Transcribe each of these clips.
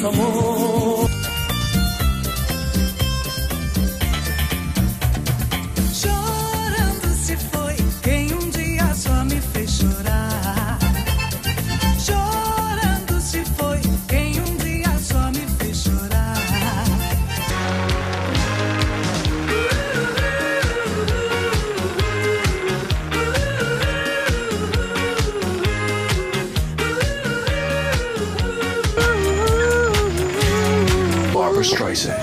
amor. Chorando se foi quem um dia só me fez chorar. Chorando se foi quem um dia só me fez chorar. Barbra Streisand.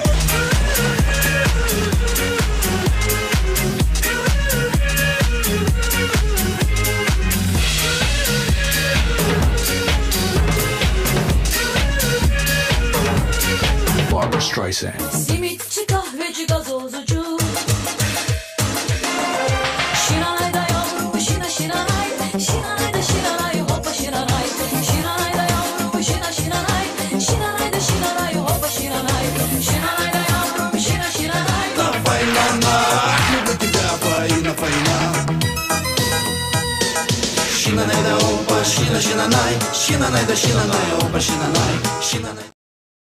Barbra Streisand. Simitçi, kahveci, gazozcu. Şinanay da yavrum, şina şinanay. Şinanay da şinanay, hoppa şinanay. Şinanay da yavrum, şina şinanay. Şinanay da şinanay, hoppa şinanay. Şinanay da yavrum, şina şinanay. Na fainana, tudo que dava aí na faina. Shinanay da opa, shina shinanay. Shinanay da shinanay, opa shinanay. Shinanay.